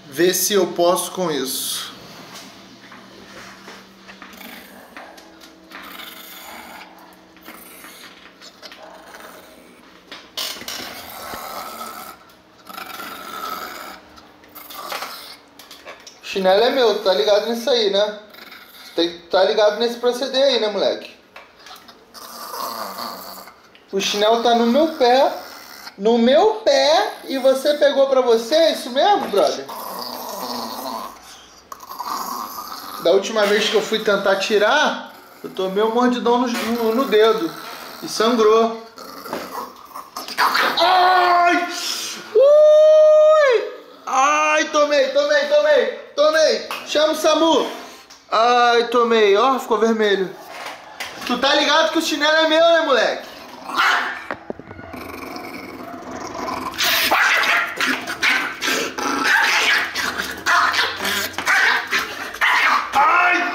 ver se eu posso com isso. O chinelo é meu, tá ligado nisso aí, né? Você tem que tá ligado nesse proceder aí, né, moleque? O chinelo tá no meu pé, e você pegou pra você, é isso mesmo, brother? Da última vez que eu fui tentar tirar, eu tomei um mordidão no dedo e sangrou. Ai! Ui! Ai, tomei! Chama o SAMU! Ai, tomei, ó, ficou vermelho. Tu tá ligado que o chinelo é meu, né, moleque? Ai!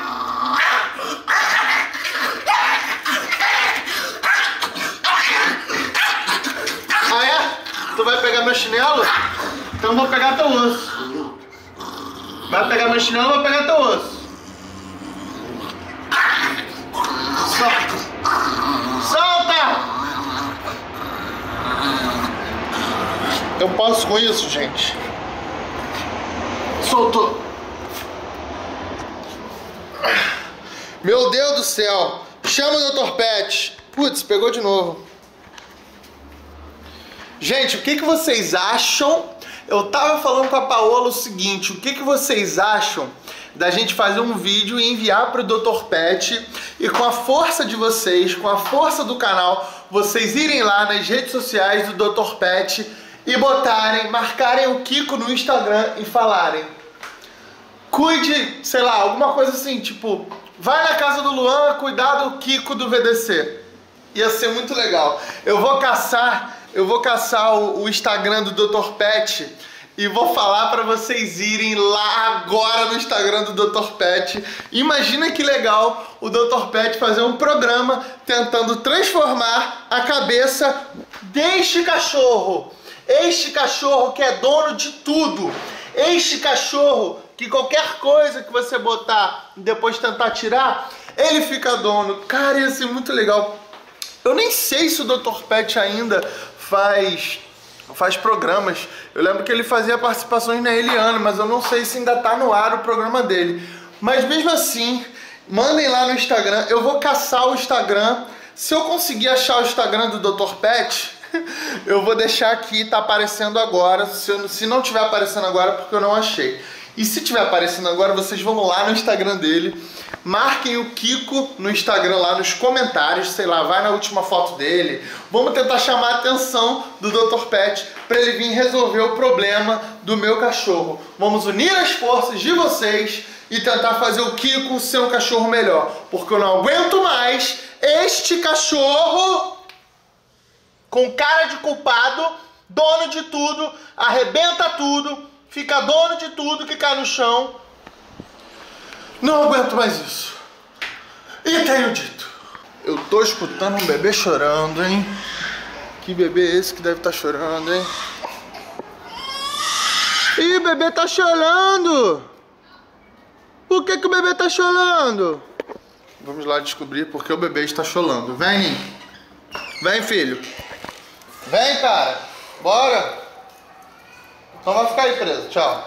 Ah, é? Tu vai pegar meu chinelo? Então eu vou pegar teu osso. Vai pegar meu chinelo, eu vou pegar teu osso. Solta! Eu posso com isso, gente. Soltou. Meu Deus do céu. Chama o Dr. Pet. Putz, pegou de novo. Gente, o que vocês acham? Eu tava falando com a Paola o seguinte, o que vocês acham da gente fazer um vídeo e enviar pro Dr. Pet e com a força de vocês, com a força do canal, vocês irem lá nas redes sociais do Dr. Pet e marcarem o Kiko no Instagram e falarem: cuide, sei lá, alguma coisa assim, tipo, vai na casa do Luan cuidar do Kiko do VDC. Ia ser muito legal. Eu vou caçar o Instagram do Dr. Pet e vou falar para vocês irem lá agora no Instagram do Dr. Pet. Imagina que legal o Dr. Pet fazer um programa tentando transformar a cabeça deste cachorro. Este cachorro que é dono de tudo. Este cachorro que qualquer coisa que você botar e depois tentar tirar, ele fica dono. Cara, ia ser muito legal. Eu nem sei se o Dr. Pet ainda faz programas. Eu lembro que ele fazia participações na Eliana, mas eu não sei se ainda tá no ar o programa dele. Mas mesmo assim, mandem lá no Instagram. Eu vou caçar o Instagram. Se eu conseguir achar o Instagram do Dr. Pet, eu vou deixar aqui, tá aparecendo agora. Se não tiver aparecendo agora, porque eu não achei. E se tiver aparecendo agora, vocês vão lá no Instagram dele, marquem o Kiko no Instagram lá nos comentários, sei lá, vai na última foto dele. Vamos tentar chamar a atenção do Dr. Pet para ele vir resolver o problema do meu cachorro. Vamos unir as forças de vocês e tentar fazer o Kiko ser um cachorro melhor, porque eu não aguento mais este cachorro com cara de culpado, dono de tudo, arrebenta tudo, fica dono de tudo que cai no chão. Não aguento mais isso. E tenho dito. Eu tô escutando um bebê chorando, hein? Que bebê é esse que deve estar chorando, hein? Ih, o bebê tá chorando! Por que o bebê tá chorando? Vamos lá descobrir por que o bebê está chorando. Vem! Vem, filho! Vem, cara! Bora! Então vai ficar aí preso. Tchau.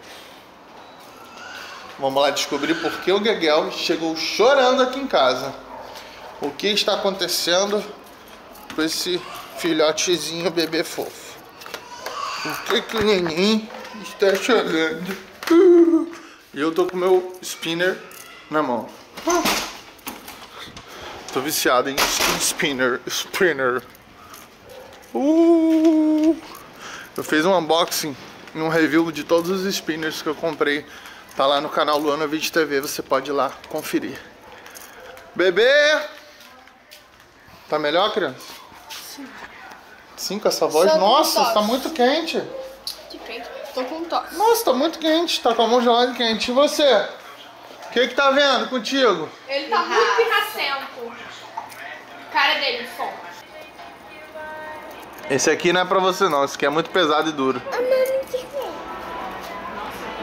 Vamos lá descobrir por que o Gueguel chegou chorando aqui em casa. O que está acontecendo com esse filhotezinho bebê fofo? Por que o neném está chorando? E eu tô com o meu spinner na mão. Tô viciado em spinner. Eu fiz um unboxing e um review de todos os spinners que eu comprei. Tá lá no canal Luana Vídeo TV, você pode ir lá conferir. Bebê! Tá melhor, criança? Sim. Sim, com essa voz? Nossa, tá muito quente. De quente? Tô com tosse. Nossa, tá muito quente, tá com a mão gelada e quente. E você? O que tá vendo contigo? Ele tá muito pirracento. Cara dele, som. Esse aqui não é pra você não, esse aqui é muito pesado e duro.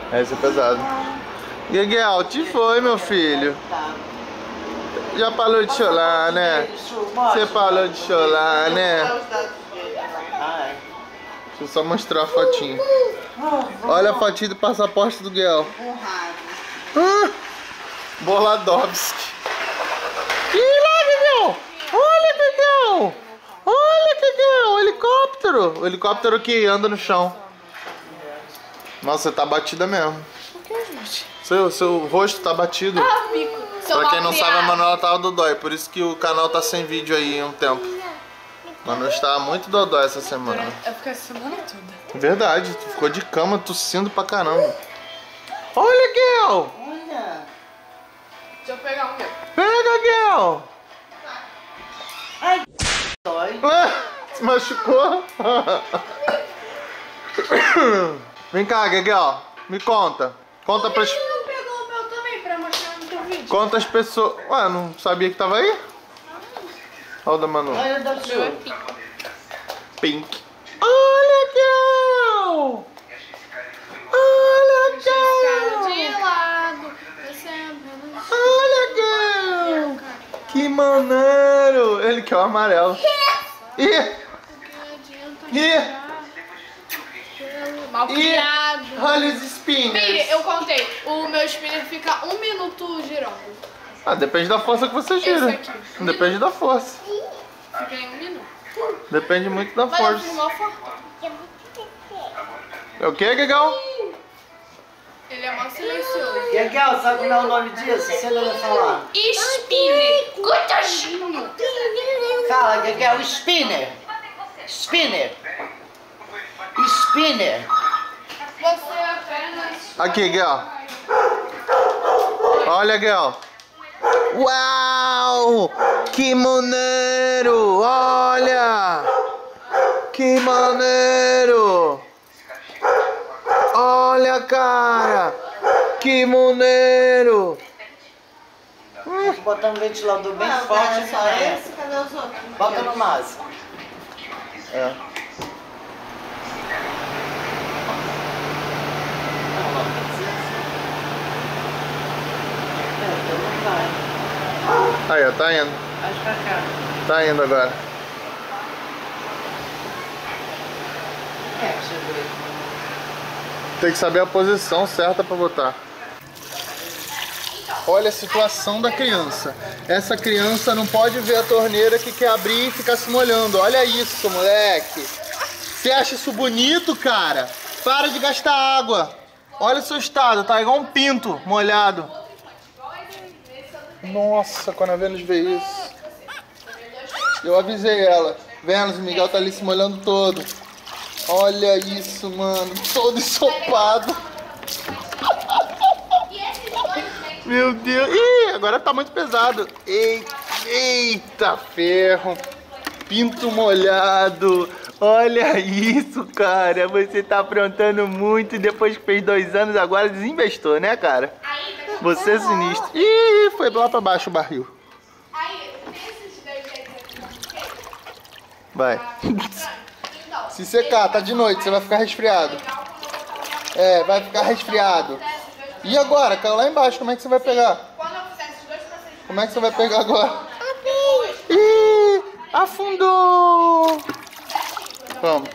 Esse é pesado. Guiguel, te foi, meu filho. Já parou de chorar, né? Você parou de chorar, né? Deixa eu só mostrar a fotinha. Olha a fotinha do passaporte do Guel. Boladovski. Ih, lá, Guiguel! Olha, Guiguel! Olha, Guiguel! O helicóptero! O helicóptero que anda no chão. Nossa, você tá batida mesmo. Por que, gente? Seu rosto tá batido. Ah, bico. Pra quem não sabe, a Manuela tava dodói. Por isso que o canal tá sem vídeo aí há um tempo. Manu estava muito dodói essa semana. Eu fiquei essa semana toda. Verdade, tu ficou de cama tossindo pra caramba. Olha, Guel! Olha. Deixa eu pegar o meu. Pega, Guel! Ai, dói. Se machucou? Vem cá, Guel. Me conta. Conta pras... Por que não pegou o meu também pra mostrar no teu vídeo? Conta as pessoas... Ué, não sabia que tava aí? Olha o da Manu. Olha da O meu é sua. pico. Pink. Olha, Guel! Olha, Cara Guel! de lado. Você é menos... Olha, Guel! Que maneiro! Ele quer o amarelo. Ih! Ih! Mal criado. Olha os spinners. Filho, eu contei. O meu spinner fica 1 minuto girando. Ah, depende da força que você gira. Esse aqui. Depende da força. Fica em 1 minuto. Depende muito da Mas eu força. fiz mó forte. É o que, Guigão? Ele é mó silencioso. Guel, sabe como é o nome disso? Você não vai falar. Spinner. Gotajinho. Fala, Guel, spinner. Spinner. Spinner. Você apenas... Aqui, Guel. Olha, Guel. Uau! Que maneiro! Olha! Que maneiro! Olha, cara! Que maneiro! Vou botar um ventilador bem forte. Só esse? Cadê os outros? Bota no máximo. É. Aí, ó, tá indo. Acho pra cá. Tá indo agora. Deixa eu ver. Tem que saber a posição certa pra botar. Olha a situação da criança. Essa criança não pode ver a torneira que quer abrir e ficar se molhando. Olha isso, moleque. Você acha isso bonito, cara? Para de gastar água. Olha o seu estado, tá igual um pinto molhado. Nossa, quando a Vênus vê isso. Eu avisei ela. Vênus, o Miguel tá ali se molhando todo. Olha isso, mano. Todo ensopado. Meu Deus. Ih, agora tá muito pesado. Eita ferro. Pinto molhado. Olha isso, cara. Você tá aprontando muito e depois que fez 2 anos, agora desinvestou, né, cara? Você é sinistro. Ih, foi lá pra baixo o barril. Vai. Se secar, tá de noite, você vai ficar resfriado. É, vai ficar resfriado. E agora? Caiu lá embaixo, como é que você vai pegar? Como é que você vai pegar agora? Ih, afundou! Vamos.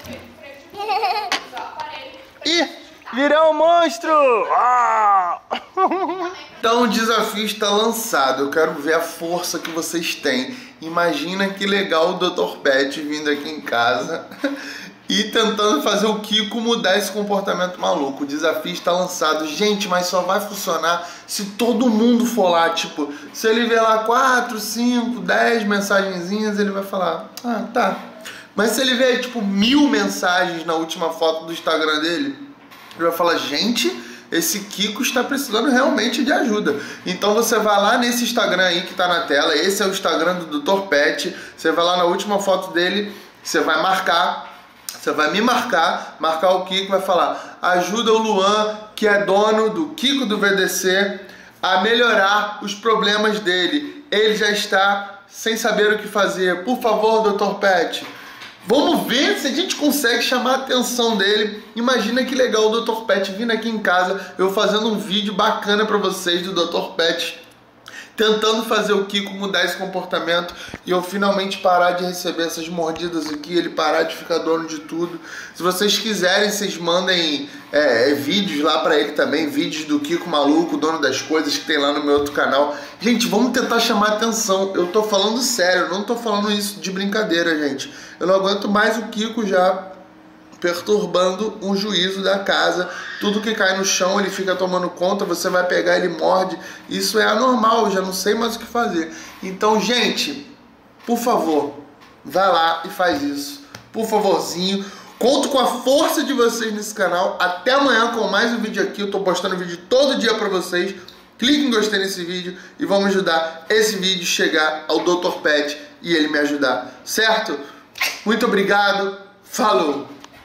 Ih, virou um monstro! Ah! Então o desafio está lançado. Eu quero ver a força que vocês têm. Imagina que legal o Dr. Pet vindo aqui em casa e tentando fazer o Kiko mudar esse comportamento maluco. O desafio está lançado. Gente, mas só vai funcionar se todo mundo for lá. Tipo, se ele ver lá 4, 5, 10 mensagenzinhas, ele vai falar, ah, tá. Mas se ele ver, tipo, 1000 mensagens na última foto do Instagram dele, ele vai falar, gente, esse Kiko está precisando realmente de ajuda. Então você vai lá nesse Instagram aí que tá na tela, esse é o Instagram do Dr. Pet, você vai lá na última foto dele, você vai marcar, você vai me marcar o Kiko, vai falar, ajuda o Luan, que é dono do Kiko do VDC, a melhorar os problemas dele. Ele já está sem saber o que fazer. Por favor, Dr. Pet, Vamos ver se a gente consegue chamar a atenção dele. Imagina que legal o Dr. Pet vindo aqui em casa, eu fazendo um vídeo bacana pra vocês do Dr. Pet, tentando fazer o Kiko mudar esse comportamento e eu finalmente parar de receber essas mordidas aqui, ele parar de ficar dono de tudo. Se vocês quiserem, vocês mandem vídeos lá pra ele também, vídeos do Kiko maluco, dono das coisas, que tem lá no meu outro canal. Gente, vamos tentar chamar a atenção. Eu tô falando sério, eu não tô falando isso de brincadeira, gente. Eu não aguento mais o Kiko já perturbando o juízo da casa. Tudo que cai no chão ele fica tomando conta, você vai pegar, ele morde. Isso é anormal, eu já não sei mais o que fazer. Então, gente, por favor, vai lá e faz isso. Por favorzinho. Conto com a força de vocês nesse canal. Até amanhã com mais um vídeo aqui. Eu tô postando vídeo todo dia pra vocês. Clique em gostei nesse vídeo e vamos ajudar esse vídeo chegar ao Dr. Pet e ele me ajudar, certo? Muito obrigado. Falou!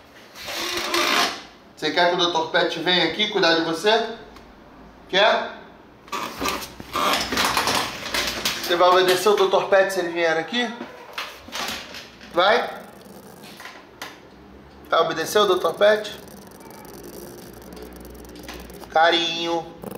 Você quer que o Dr. Pet venha aqui cuidar de você? Quer? Você vai obedecer o Dr. Pet se ele vier aqui? Vai? Vai obedecer o Dr. Pet? Carinho.